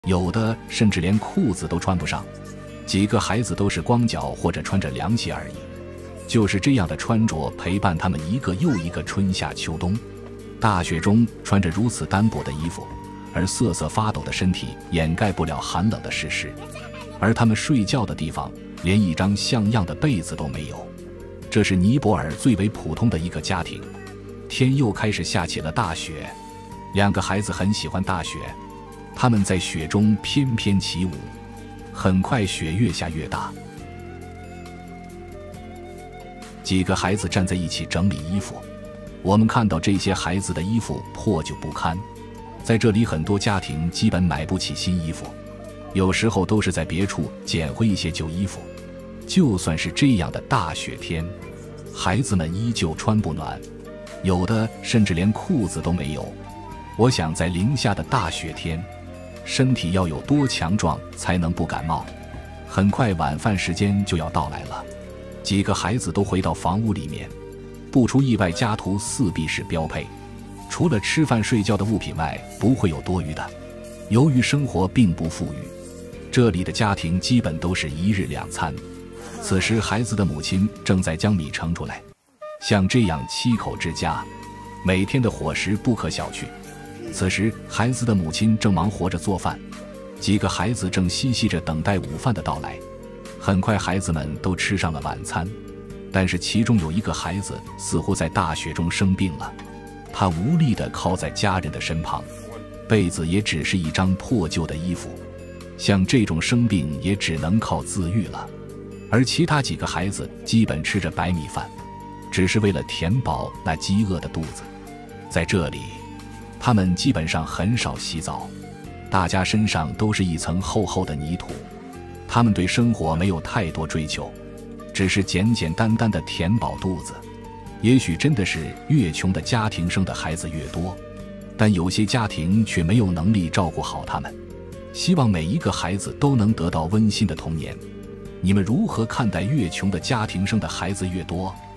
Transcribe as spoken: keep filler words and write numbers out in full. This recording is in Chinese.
有的甚至连裤子都穿不上，几个孩子都是光脚或者穿着凉鞋而已。就是这样的穿着陪伴他们一个又一个春夏秋冬。大雪中穿着如此单薄的衣服，而瑟瑟发抖的身体掩盖不了寒冷的事实。而他们睡觉的地方连一张像样的被子都没有。这是尼泊尔最为普通的一个家庭。天又开始下起了大雪，两个孩子很喜欢大雪，他们在雪中翩翩起舞。很快雪越下越大，几个孩子站在一起整理衣服。我们看到这些孩子的衣服破旧不堪，在这里很多家庭基本买不起新衣服，有时候都是在别处捡回一些旧衣服。就算是这样的大雪天，孩子们依旧穿不暖，有的甚至连裤子都没有。我想在零下的大雪天，身体要有多强壮才能不感冒。很快晚饭时间就要到来了，几个孩子都回到房屋里面。不出意外，家徒四壁是标配，除了吃饭睡觉的物品外，不会有多余的。由于生活并不富裕，这里的家庭基本都是一日两餐。此时孩子的母亲正在将米盛出来。像这样七口之家，每天的伙食不可小觑。此时孩子的母亲正忙活着做饭，几个孩子正嬉戏着等待午饭的到来。很快孩子们都吃上了晚餐，但是其中有一个孩子似乎在大雪中生病了，他无力地靠在家人的身旁，被子也只是一张破旧的衣服。像这种生病也只能靠自愈了。而其他几个孩子基本吃着白米饭，只是为了填饱那饥饿的肚子。在这里，他们基本上很少洗澡，大家身上都是一层厚厚的泥土。他们对生活没有太多追求，只是简简单单的填饱肚子。也许真的是越穷的家庭生的孩子越多，但有些家庭却没有能力照顾好他们。希望每一个孩子都能得到温馨的童年。你们如何看待越穷的家庭生的孩子越多？